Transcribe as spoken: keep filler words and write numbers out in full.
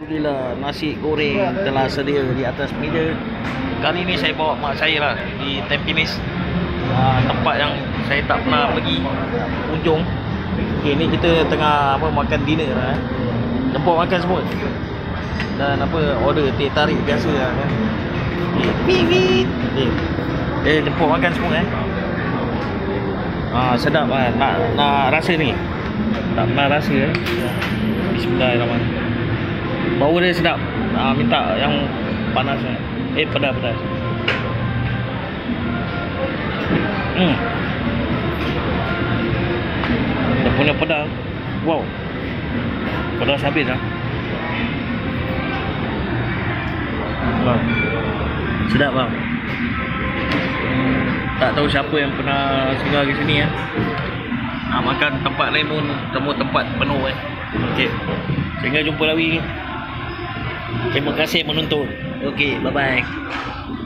Alhamdulillah, nasi goreng telah sedia di atas meja. Kali ni saya bawa mak saya lah di Tampines, uh, tempat yang saya tak pernah pergi kunjung. Okay, ni kita tengah apa makan dinner lah, eh. Jemput makan semua. Dan apa order teh tarik biasa lah, kan. Okay, pipit. Okay. Eh jemput makan semua, eh. Ah, sedap lah. Nak nak rasa ni. Tak pernah rasa, eh. Bismillahirrahmanirrahim. Bau dia sedap. Ah, minta yang panas. Eh pedas pedas. Hmm. Dia punya pedas. Wow. Pedas habis lah. Wow. Sedap lah. Tak tahu siapa yang pernah singgah ke sini, ya. Nak makan tempat lain pun semua tempat penuh, eh. Okey. Sehingga jumpa lagi. Terima kasih menonton. Okey, bye bye.